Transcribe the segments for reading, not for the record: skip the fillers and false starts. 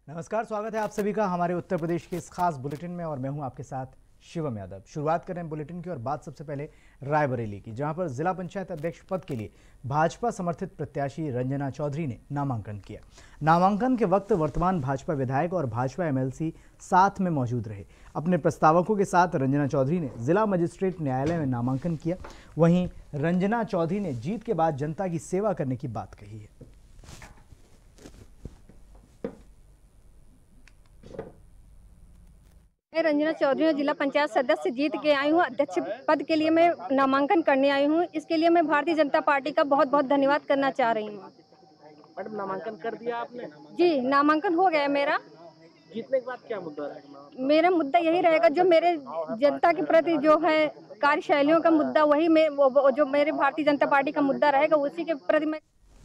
नमस्कार, स्वागत है आप सभी का हमारे उत्तर प्रदेश के इस खास बुलेटिन में और मैं हूं आपके साथ शिवम यादव। शुरुआत करें बुलेटिन की और बात सबसे पहले रायबरेली की, जहां पर जिला पंचायत अध्यक्ष पद के लिए भाजपा समर्थित प्रत्याशी रंजना चौधरी ने नामांकन किया। नामांकन के वक्त वर्तमान भाजपा विधायक और भाजपा एमएलसी साथ में मौजूद रहे। अपने प्रस्तावकों के साथ रंजना चौधरी ने जिला मजिस्ट्रेट न्यायालय में नामांकन किया। वहीं रंजना चौधरी ने जीत के बाद जनता की सेवा करने की बात कही है। मैं रंजना चौधरी जिला पंचायत सदस्य जीत के आई हूँ। अध्यक्ष पद के लिए मैं नामांकन करने आई हूँ। इसके लिए मैं भारतीय जनता पार्टी का बहुत बहुत धन्यवाद करना चाह रही हूँ। मैडम, नामांकन कर दिया आपने? जी, नामांकन हो गया मेरा। जीतने के बाद क्या मुद्दा रहेगा? मेरा मुद्दा यही रहेगा, जो मेरे जनता के प्रति जो है कार्यशैलियों का मुद्दा, वही जो मेरे भारतीय जनता पार्टी का मुद्दा रहेगा, उसी के प्रति मैं।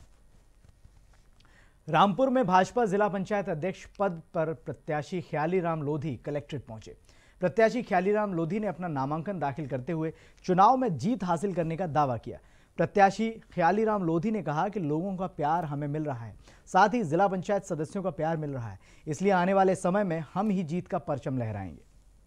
रामपुर में भाजपा जिला पंचायत अध्यक्ष पद पर प्रत्याशी ख्यालीराम लोधी कलेक्ट्रेट पहुंचे। प्रत्याशी ख्यालीराम लोधी ने अपना नामांकन दाखिल करते हुए चुनाव में जीत हासिल करने का दावा किया। प्रत्याशी ख्यालीराम लोधी ने कहा कि लोगों का प्यार हमें मिल रहा है, साथ ही जिला पंचायत सदस्यों का प्यार मिल रहा है, इसलिए आने वाले समय में हम ही जीत का परचम लहराएंगे।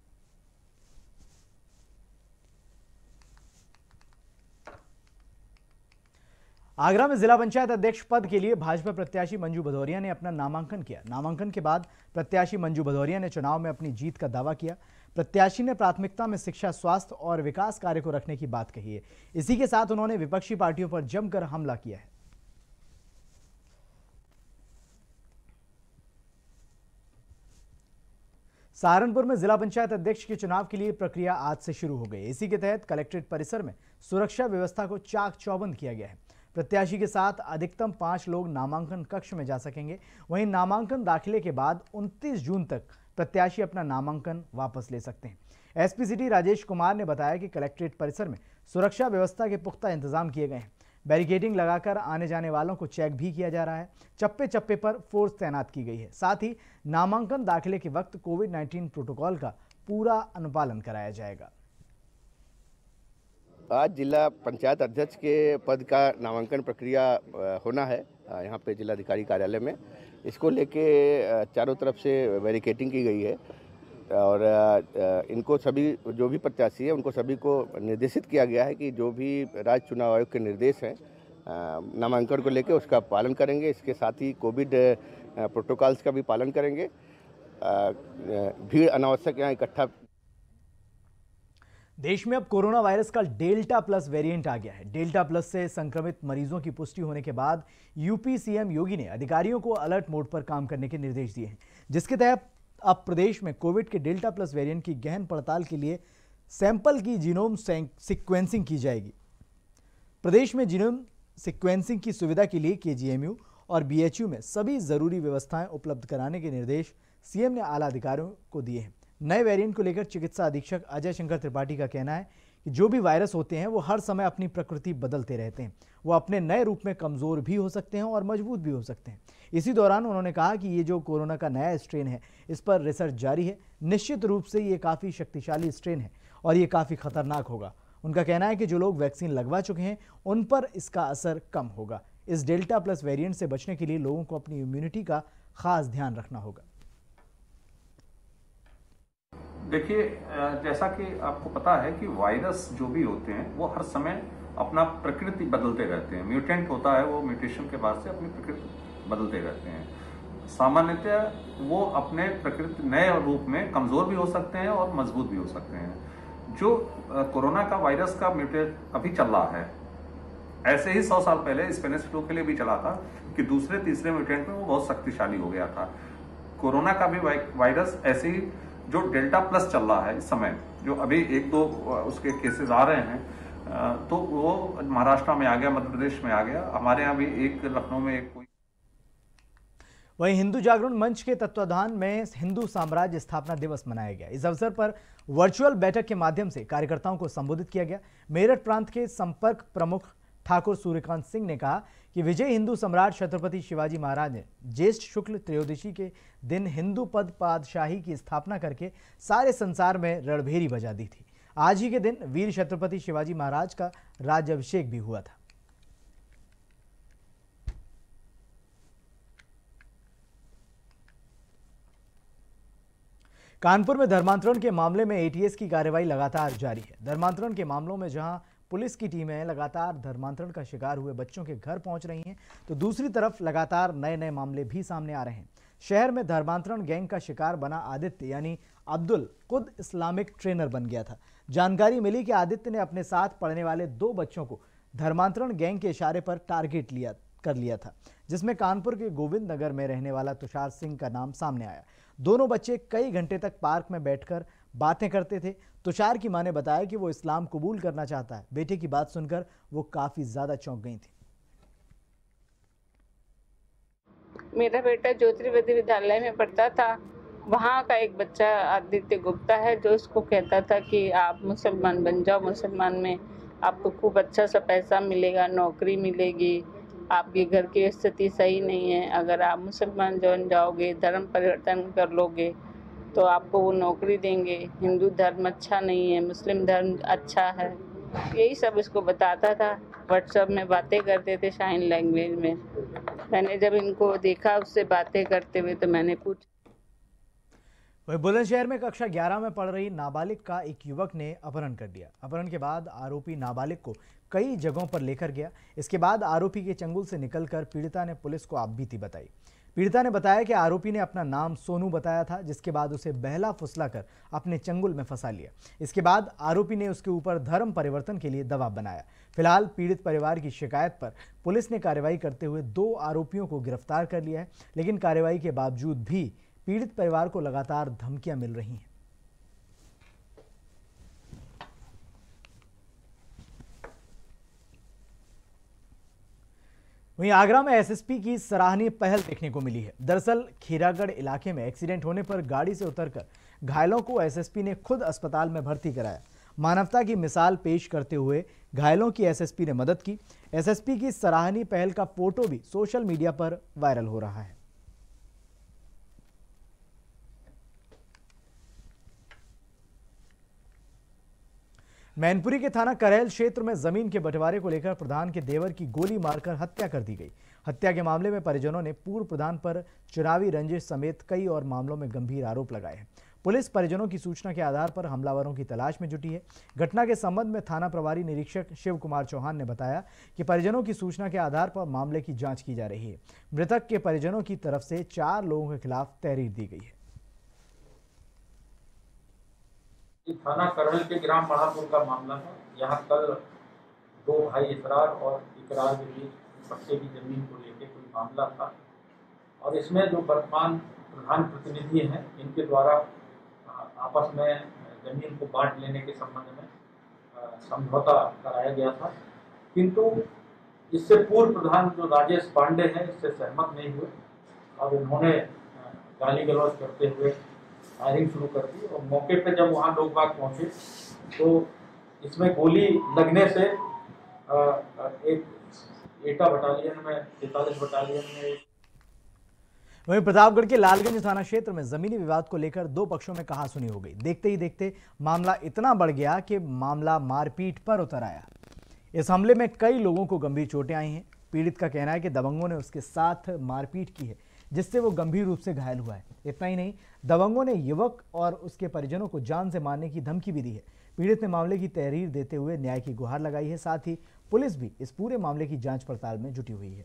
आगरा में जिला पंचायत अध्यक्ष पद के लिए भाजपा प्रत्याशी मंजू भदौरिया ने अपना नामांकन किया। नामांकन के बाद प्रत्याशी मंजू भदौरिया ने चुनाव में अपनी जीत का दावा किया। प्रत्याशी ने प्राथमिकता में शिक्षा, स्वास्थ्य और विकास कार्य को रखने की बात कही है। इसी के साथ उन्होंने विपक्षी पार्टियों पर जमकर हमला किया है। सहारनपुर में जिला पंचायत अध्यक्ष के चुनाव के लिए प्रक्रिया आज से शुरू हो गई। इसी के तहत कलेक्ट्रेट परिसर में सुरक्षा व्यवस्था को चाक चौबंद किया गया है। प्रत्याशी के साथ अधिकतम 5 लोग नामांकन कक्ष में जा सकेंगे। वहीं नामांकन दाखिले के बाद 29 जून तक प्रत्याशी अपना नामांकन वापस ले सकते हैं। एसपी सिटी राजेश कुमार ने बताया कि कलेक्ट्रेट परिसर में सुरक्षा व्यवस्था के पुख्ता इंतजाम किए गए हैं। बैरिकेडिंग लगाकर आने जाने वालों को चेक भी किया जा रहा है। चप्पे चप्पे पर फोर्स तैनात की गई है। साथ ही नामांकन दाखिले के वक्त कोविड-19 प्रोटोकॉल का पूरा अनुपालन कराया जाएगा। आज जिला पंचायत अध्यक्ष के पद का नामांकन प्रक्रिया होना है यहाँ पे जिलाधिकारी कार्यालय में। इसको लेके चारों तरफ से बैरिकेडिंग की गई है और इनको सभी जो भी प्रत्याशी है उनको सभी को निर्देशित किया गया है कि जो भी राज्य चुनाव आयोग के निर्देश हैं नामांकन को लेके उसका पालन करेंगे। इसके साथ ही कोविड प्रोटोकॉल्स का भी पालन करेंगे। भीड़ अनावश्यक यहाँ इकट्ठा। देश में अब कोरोना वायरस का डेल्टा प्लस वेरिएंट आ गया है। डेल्टा प्लस से संक्रमित मरीजों की पुष्टि होने के बाद यूपी सीएम योगी ने अधिकारियों को अलर्ट मोड पर काम करने के निर्देश दिए हैं, जिसके तहत अब प्रदेश में कोविड के डेल्टा प्लस वेरिएंट की गहन पड़ताल के लिए सैंपल की जीनोम सीक्वेंसिंग की जाएगी। प्रदेश में जीनोम सीक्वेंसिंग की सुविधा के लिए केजीएमयू और बीएचयू में सभी जरूरी व्यवस्थाएं उपलब्ध कराने के निर्देश सीएम ने आला अधिकारियों को दिए हैं। नए वेरिएंट को लेकर चिकित्सा अधीक्षक अजय शंकर त्रिपाठी का कहना है कि जो भी वायरस होते हैं वो हर समय अपनी प्रकृति बदलते रहते हैं। वो अपने नए रूप में कमजोर भी हो सकते हैं और मजबूत भी हो सकते हैं। इसी दौरान उन्होंने कहा कि ये जो कोरोना का नया स्ट्रेन है, इस पर रिसर्च जारी है। निश्चित रूप से ये काफ़ी शक्तिशाली स्ट्रेन है और ये काफ़ी खतरनाक होगा। उनका कहना है कि जो लोग वैक्सीन लगवा चुके हैं उन पर इसका असर कम होगा। इस डेल्टा प्लस वेरिएंट से बचने के लिए लोगों को अपनी इम्यूनिटी का खास ध्यान रखना होगा। देखिए, जैसा कि आपको पता है कि वायरस जो भी होते हैं वो हर समय अपना प्रकृति बदलते रहते हैं। म्यूटेंट होता है, वो म्यूटेशन के बाद से अपनी प्रकृति बदलते रहते हैं। सामान्यतः वो अपने प्रकृति नए रूप में कमजोर भी हो सकते हैं और मजबूत भी हो सकते हैं। जो कोरोना का वायरस का म्यूटेट अभी चल रहा है, ऐसे ही 100 साल पहले स्पेनिश फ्लू के लिए भी चला था कि दूसरे तीसरे म्यूटेंट में वो बहुत शक्तिशाली हो गया था। कोरोना का भी वायरस ऐसे ही जो डेल्टा प्लस चल रहा है इस समय, जो अभी 1-2 उसके केसेस आ रहे हैं, तो वो महाराष्ट्र में आ गया, मध्य प्रदेश में आ गया, हमारे यहाँ भी एक लखनऊ में एक कोई। वहीं हिंदू जागरण मंच के तत्वाधान में हिंदू साम्राज्य स्थापना दिवस मनाया गया। इस अवसर पर वर्चुअल बैठक के माध्यम से कार्यकर्ताओं को संबोधित किया गया। मेरठ प्रांत के संपर्क प्रमुख ठाकुर सूर्यकांत सिंह ने कहा कि विजय हिंदू सम्राट छत्रपति शिवाजी महाराज ने ज्येष्ठ शुक्ल त्रयोदशी के दिन हिंदू पद पातशाही की स्थापना करके सारे संसार में रणभेरी बजा दी थी। आज ही के दिन वीर छत्रपति शिवाजी महाराज का राज्याभिषेक भी हुआ था। कानपुर में धर्मांतरण के मामले में एटीएस की कार्रवाई लगातार जारी है। धर्मांतरण के मामलों में जहां पुलिस की टीमें लगातार धर्मांतरण का शिकार हुए बच्चों के घर पहुंच रही हैं, तो दूसरी तरफ लगातार नए नए मामले भी सामने आ रहे हैं। शहर में धर्मांतरण गैंग का शिकार बना आदित्य यानी अब्दुल खुद इस्लामिक ट्रेनर बन गया था। जानकारी मिली कि आदित्य ने अपने साथ पढ़ने वाले 2 बच्चों को धर्मांतरण गैंग के इशारे पर टारगेट कर लिया था, जिसमें कानपुर के गोविंद नगर में रहने वाला तुषार सिंह का नाम सामने आया। दोनों बच्चे कई घंटे तक पार्क में बैठकर बातें करते थे। तुषार की मां ने बताया कि वो इस्लाम कबूल करना चाहता है। बेटे की बात सुनकर वो काफी ज्यादा चौंक गई थी। मेरा बेटा ज्योतिर्वेदी विद्यालय में पढ़ता था। वहाँ का एक बच्चा आदित्य गुप्ता है जो उसको कहता था कि आप मुसलमान बन जाओ, मुसलमान में आपको खूब अच्छा सा पैसा मिलेगा, नौकरी मिलेगी, आपके घर की स्थिति सही नहीं है, अगर आप मुसलमान बन जाओगे, धर्म परिवर्तन कर लोगे तो आपको वो नौकरी देंगे, हिंदू धर्म अच्छा नहीं है, मुस्लिम धर्म अच्छा है, यही सब इसको बताता था। व्हाट्सएप में बातें करते थे शाइन लैंग्वेज में। मैंने जब इनको देखा उससे बातें करते हुए तो मैंने पूछा। वही बुलंदशहर में कक्षा 11 में पढ़ रही नाबालिग का एक युवक ने अपहरण कर लिया। अपहरण के बाद आरोपी नाबालिग को कई जगहों पर लेकर गया। इसके बाद आरोपी के चंगुल से निकलकर पीड़िता ने पुलिस को आपबीती बताई। पीड़िता ने बताया कि आरोपी ने अपना नाम सोनू बताया था, जिसके बाद उसे बहला फुसला कर अपने चंगुल में फंसा लिया। इसके बाद आरोपी ने उसके ऊपर धर्म परिवर्तन के लिए दबाव बनाया। फिलहाल पीड़ित परिवार की शिकायत पर पुलिस ने कार्रवाई करते हुए 2 आरोपियों को गिरफ्तार कर लिया है, लेकिन कार्रवाई के बावजूद भी पीड़ित परिवार को लगातार धमकियां मिल रही हैं। वहीं आगरा में एसएसपी की सराहनीय पहल देखने को मिली है। दरअसल खीरागढ़ इलाके में एक्सीडेंट होने पर गाड़ी से उतरकर घायलों को एसएसपी ने खुद अस्पताल में भर्ती कराया। मानवता की मिसाल पेश करते हुए घायलों की एसएसपी ने मदद की। एसएसपी की सराहनीय पहल का फोटो भी सोशल मीडिया पर वायरल हो रहा है। मैनपुरी के थाना करेल क्षेत्र में जमीन के बंटवारे को लेकर प्रधान के देवर की गोली मारकर हत्या कर दी गई। हत्या के मामले में परिजनों ने पूर्व प्रधान पर चुनावी रंजिश समेत कई और मामलों में गंभीर आरोप लगाए हैं। पुलिस परिजनों की सूचना के आधार पर हमलावरों की तलाश में जुटी है। घटना के संबंध में थाना प्रभारी निरीक्षक शिव कुमार चौहान ने बताया कि परिजनों की सूचना के आधार पर मामले की जांच की जा रही है। मृतक के परिजनों की तरफ से 4 लोगों के खिलाफ तहरीर दी गई है। थाना करवल के ग्राम बढ़ापुर का मामला है। यहाँ कल 2 भाई इसरार और इकरार के बीच पट्टे की जमीन को लेकर कोई मामला था और इसमें जो वर्तमान प्रधान प्रतिनिधि हैं इनके द्वारा आपस में जमीन को बांट लेने के संबंध में समझौता कराया गया था, किंतु इससे पूर्व प्रधान जो राजेश पांडे हैं इससे सहमत नहीं हुए और उन्होंने गाली गलौज करते हुए फायरिंग शुरू कर दी और मौके पे जब वहाँ लोग बाग पहुँचे तो इसमें गोली लगने से एक एटा बटालियन में 43 बटालियन में। वहीं प्रतापगढ़ के लालगंज थाना क्षेत्र में जमीनी विवाद को लेकर 2 पक्षों में कहासुनी हो गई। देखते ही देखते मामला इतना बढ़ गया कि मामला मारपीट पर उतर आया। इस हमले में कई लोगों को गंभीर चोटें आई हैं। पीड़ित का कहना है कि दबंगों ने उसके साथ मारपीट की है, जिससे वो गंभीर रूप से घायल हुआ है। इतना ही नहीं, दबंगों ने युवक और उसके परिजनों को जान से मारने की धमकी भी दी है। पीड़ित ने मामले की तहरीर देते हुए न्याय की गुहार लगाई है। साथ ही पुलिस भी इस पूरे मामले की जांच पड़ताल में जुटी हुई है।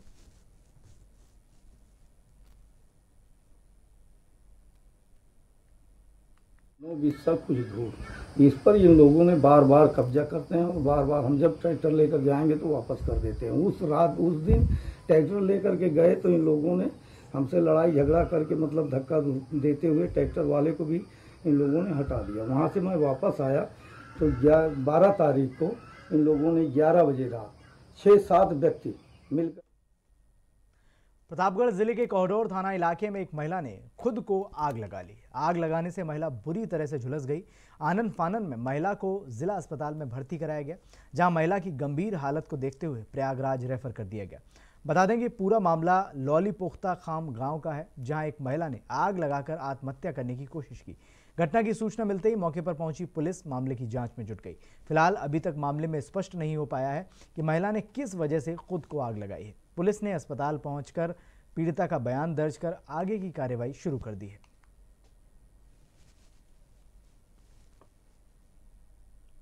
सब कुछ धूप इस पर इन लोगों ने बार बार कब्जा करते हैं और बार बार हम जब ट्रैक्टर लेकर जाएंगे तो वापस कर देते हैं। उस दिन ट्रैक्टर लेकर के गए तो इन लोगों ने हमसे लड़ाई झगड़ा करके मतलब धक्का देते हुए ट्रैक्टर वाले को भी इन लोगों ने हटा दिया। वहाँ से मैं वापस आया तो 12 तारीख को इन लोगों ने 11 बजे रात 6-7 व्यक्ति मिलकर प्रतापगढ़ जिले के कोहडोर थाना इलाके में एक महिला ने खुद को आग लगा ली। आग लगाने से महिला बुरी तरह से झुलस गई। आनन फानन में महिला को जिला अस्पताल में भर्ती कराया गया, जहां महिला की गंभीर हालत को देखते हुए प्रयागराज रेफर कर दिया गया। बता दें कि पूरा मामला लौली पोख्ता खाम गांव का है, जहां एक महिला ने आग लगाकर आत्महत्या करने की कोशिश की। घटना की सूचना मिलते ही मौके पर पहुंची पुलिस मामले की जांच में जुट गई। फिलहाल अभी तक मामले में स्पष्ट नहीं हो पाया है कि महिला ने किस वजह से खुद को आग लगाई है। पुलिस ने अस्पताल पहुंचकर पीड़िता का बयान दर्ज कर आगे की कार्रवाई शुरू कर दी है।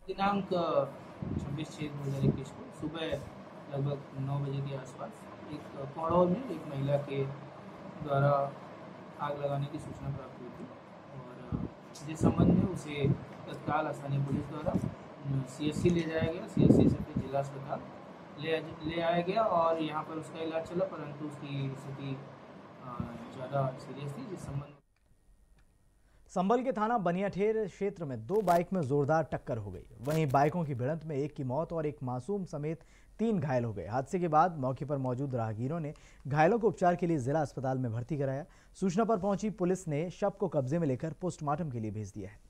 दिनांक 26/6/2021 को सुबह लगभग 9 बजे के आसपास एक कोड़ौर में एक महिला के द्वारा आग लगाने की सूचना प्राप्त हुई थी और जिस संबंध में उसे तत्काल स्थानीय पुलिस द्वारा CSC ले जाया गया। CSC से फिर जिला अस्पताल ले आया गया और यहाँ पर उसका इलाज चला, परंतु उसकी स्थिति ज़्यादा सीरियस थी, जिस संबंध संभल के थाना बनियाठेर क्षेत्र में 2 बाइक में जोरदार टक्कर हो गई। वहीं बाइकों की भिड़ंत में एक की मौत और एक मासूम समेत 3 घायल हो गए। हादसे के बाद मौके पर मौजूद राहगीरों ने घायलों को उपचार के लिए जिला अस्पताल में भर्ती कराया। सूचना पर पहुंची पुलिस ने शव को कब्जे में लेकर पोस्टमार्टम के लिए भेज दिया है।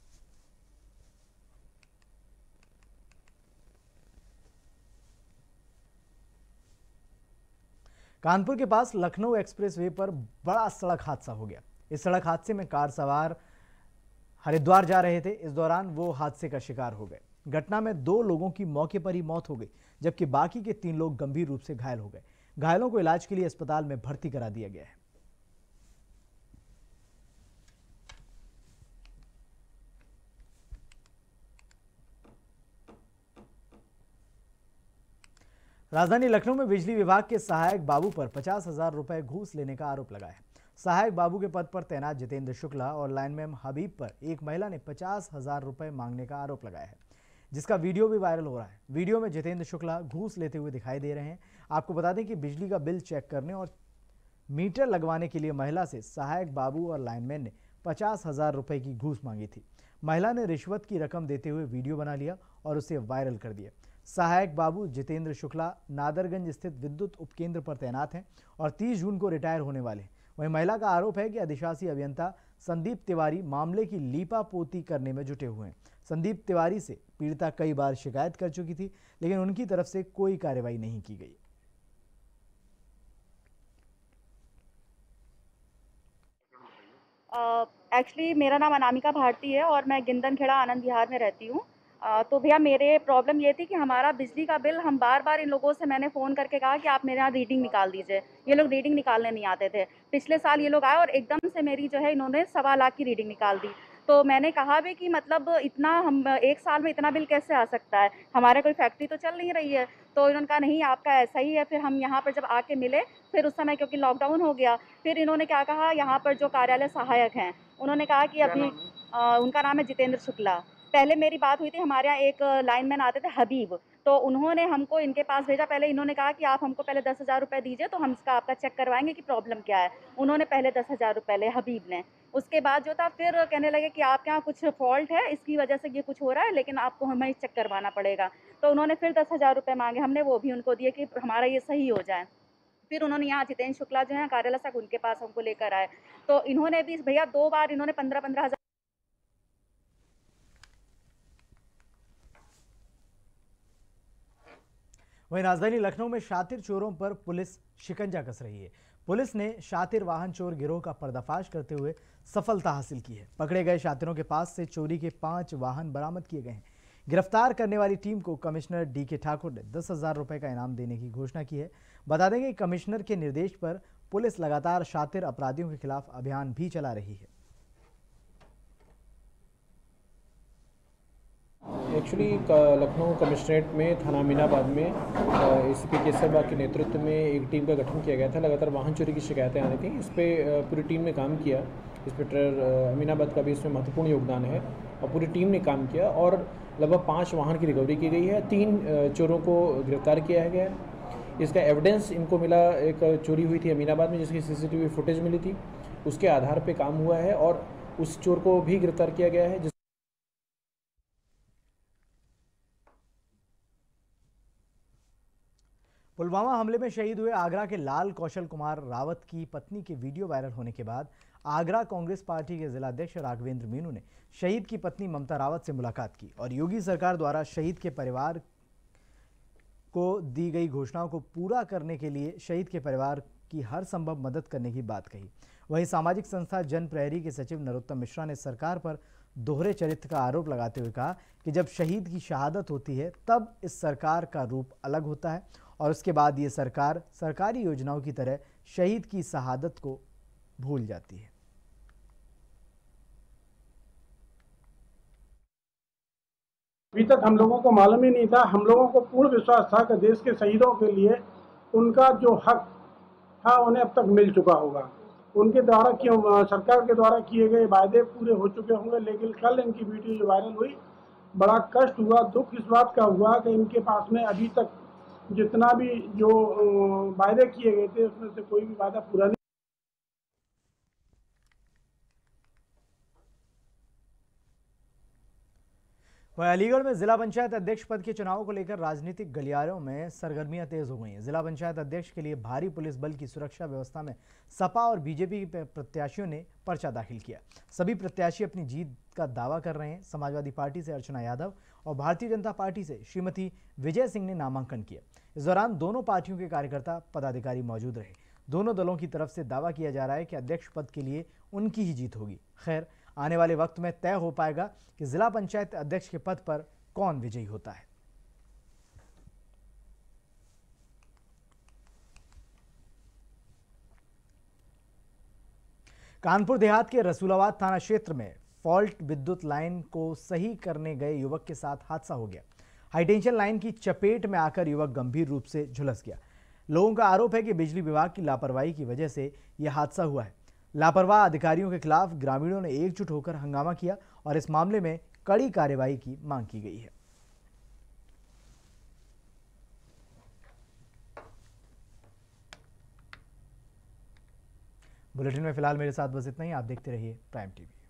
कानपुर के पास लखनऊ एक्सप्रेसवे पर बड़ा सड़क हादसा हो गया। इस सड़क हादसे में कार सवार हरिद्वार जा रहे थे। इस दौरान वो हादसे का शिकार हो गए। घटना में 2 लोगों की मौके पर ही मौत हो गई, जबकि बाकी के 3 लोग गंभीर रूप से घायल हो गए। घायलों को इलाज के लिए अस्पताल में भर्ती करा दिया गया है। राजधानी लखनऊ में बिजली विभाग के सहायक बाबू पर 50,000 रुपए घूस लेने का आरोप लगा है। सहायक बाबू के पद पर तैनात जितेंद्र शुक्ला और लाइनमैन हबीब पर एक महिला ने 50,000 रुपए मांगने का आरोप लगाया है, जिसका वीडियो भी वायरल हो रहा है। वीडियो में जितेंद्र शुक्ला घूस लेते हुए दिखाई दे रहे हैं। आपको बता दें कि बिजली का बिल चेक करने और मीटर लगवाने के लिए महिला से सहायक बाबू और लाइनमैन ने 50,000 रुपए की घूस मांगी थी। महिला ने रिश्वत की रकम देते हुए वीडियो बना लिया और उसे वायरल कर दिया। सहायक बाबू जितेंद्र शुक्ला नादरगंज स्थित विद्युत उपकेंद्र पर तैनात हैं और 30 जून को रिटायर होने वाले हैं। वहीं महिला का आरोप है कि अधिशासी अभियंता संदीप तिवारी मामले की लीपापोती करने में जुटे हुए हैं। संदीप तिवारी से पीड़िता कई बार शिकायत कर चुकी थी, लेकिन उनकी तरफ से कोई कार्रवाई नहीं की गई। एक्चुअली मेरा नाम अनामिका भारती है और मैं गिंदनखेड़ा आनंद विहार में रहती हूँ। तो भैया मेरे प्रॉब्लम ये थी कि हमारा बिजली का बिल हम बार इन लोगों से मैंने फ़ोन करके कहा कि आप मेरे यहाँ रीडिंग निकाल दीजिए। ये लोग रीडिंग निकालने नहीं आते थे। पिछले साल ये लोग आए और एकदम से मेरी जो है इन्होंने 1.25 लाख की रीडिंग निकाल दी। तो मैंने कहा भी कि मतलब इतना हम 1 साल में इतना बिल कैसे आ सकता है, हमारे कोई फैक्ट्री तो चल नहीं रही है। तो इन्होंने कहा नहीं आपका ऐसा ही है। फिर हम यहाँ पर जब आके मिले, फिर उस समय क्योंकि लॉकडाउन हो गया, फिर इन्होंने क्या कहा, यहाँ पर जो कार्यालय सहायक हैं उन्होंने कहा कि अभी उनका नाम है जितेंद्र शुक्ला। पहले मेरी बात हुई थी, हमारे यहाँ एक लाइनमैन आते थे हबीब, तो उन्होंने हमको इनके पास भेजा। पहले इन्होंने कहा कि आप हमको पहले 10,000 रुपये दीजिए तो हम इसका आपका चेक करवाएंगे कि प्रॉब्लम क्या है। उन्होंने पहले 10,000 रुपये ले हबीब ने। उसके बाद जो था फिर कहने लगे कि आपके यहाँ कुछ फॉल्ट है, इसकी वजह से ये कुछ हो रहा है, लेकिन आपको हमें चेक करवाना पड़ेगा। तो उन्होंने फिर 10,000 रुपये मांगे। हमने वो भी उनको दिए कि हमारा ये सही हो जाए। फिर उन्होंने यहाँ जितेंद्र शुक्ला जो है कार्यालय से उनके पास हमको लेकर आए। तो इन्होंने भी भैया 2 बार इन्होंने 15-15 हज़ार। वहीं राजधानी लखनऊ में शातिर चोरों पर पुलिस शिकंजा कस रही है। पुलिस ने शातिर वाहन चोर गिरोह का पर्दाफाश करते हुए सफलता हासिल की है। पकड़े गए शातिरों के पास से चोरी के 5 वाहन बरामद किए गए हैं। गिरफ्तार करने वाली टीम को कमिश्नर DK ठाकुर ने 10,000 रुपए का इनाम देने की घोषणा की है। बता देंगे कि कमिश्नर के निर्देश पर पुलिस लगातार शातिर अपराधियों के खिलाफ अभियान भी चला रही है। एक्चुअली लखनऊ कमिश्नरेट में थाना अमीनाबाद में ACP केसरबाग के नेतृत्व में एक टीम का गठन किया गया था। लगातार वाहन चोरी की शिकायतें आ रही थी। इस पर पूरी टीम ने काम किया। इंस्पेक्टर अमीनाबाद का भी इसमें महत्वपूर्ण योगदान है और पूरी टीम ने काम किया और लगभग 5 वाहन की रिकवरी की गई है। 3 चोरों को गिरफ्तार किया गया है। इसका एविडेंस इनको मिला, एक चोरी हुई थी अमीनाबाद में जिसकी CCTV फुटेज मिली थी, उसके आधार पर काम हुआ है और उस चोर को भी गिरफ्तार किया गया है। पुलवामा हमले में शहीद हुए आगरा के लाल कौशल कुमार रावत की पत्नी के वीडियो वायरल होने के बाद आगरा कांग्रेस पार्टी के जिलाध्यक्ष राघवेंद्र मीनू ने शहीद की पत्नी ममता रावत से मुलाकात की और योगी सरकार द्वारा शहीद के परिवार को दी गई घोषणाओं को पूरा करने के लिए शहीद के परिवार की हर संभव मदद करने की बात कही। वहीं सामाजिक संस्था जन प्रहरी के सचिव नरोत्तम मिश्रा ने सरकार पर दोहरे चरित्र का आरोप लगाते हुए कहा कि जब शहीद की शहादत होती है तब इस सरकार का रूप अलग होता है और उसके बाद ये सरकार सरकारी योजनाओं की तरह शहीद की शहादत को भूल जाती है। अभी तक हम लोगों को मालूम ही नहीं था। हम लोगों को पूर्ण विश्वास था कि देश के शहीदों के लिए उनका जो हक था उन्हें अब तक मिल चुका होगा। उनके द्वारा सरकार के द्वारा किए गए वायदे पूरे हो चुके होंगे। लेकिन कल इनकी वीडियो जो वायरल हुई, बड़ा कष्ट हुआ, दुख इस बात का हुआ कि इनके पास में अभी तक जितना भी जो वायदे किए गए थे उसमें से कोई भी वायदा पूरा नहीं। वहीं अलीगढ़ में जिला पंचायत अध्यक्ष पद के चुनाव को लेकर राजनीतिक गलियारों में सरगर्मियां तेज हो गई हैं। जिला पंचायत अध्यक्ष के लिए भारी पुलिस बल की सुरक्षा व्यवस्था में सपा और बीजेपी के प्रत्याशियों ने पर्चा दाखिल किया। सभी प्रत्याशी अपनी जीत का दावा कर रहे हैं। समाजवादी पार्टी से अर्चना यादव और भारतीय जनता पार्टी से श्रीमती विजय सिंह ने नामांकन किया। इस दौरान दोनों पार्टियों के कार्यकर्ता पदाधिकारी मौजूद रहे। दोनों दलों की तरफ से दावा किया जा रहा है कि अध्यक्ष पद के लिए उनकी ही जीत होगी। खैर, आने वाले वक्त में तय हो पाएगा कि जिला पंचायत अध्यक्ष के पद पर कौन विजयी होता है। कानपुर देहात के रसूलाबाद थाना क्षेत्र में फॉल्ट विद्युत लाइन को सही करने गए युवक के साथ हादसा हो गया। हाईटेंशन लाइन की चपेट में आकर युवक गंभीर रूप से झुलस गया। लोगों का आरोप है कि बिजली विभाग की लापरवाही की वजह से यह हादसा हुआ है। लापरवाह अधिकारियों के खिलाफ ग्रामीणों ने एकजुट होकर हंगामा किया और इस मामले में कड़ी कार्रवाई की मांग की गई है। बुलेटिन में फिलहाल मेरे साथ बस इतना ही। आप देखते रहिए प्राइम टीवी।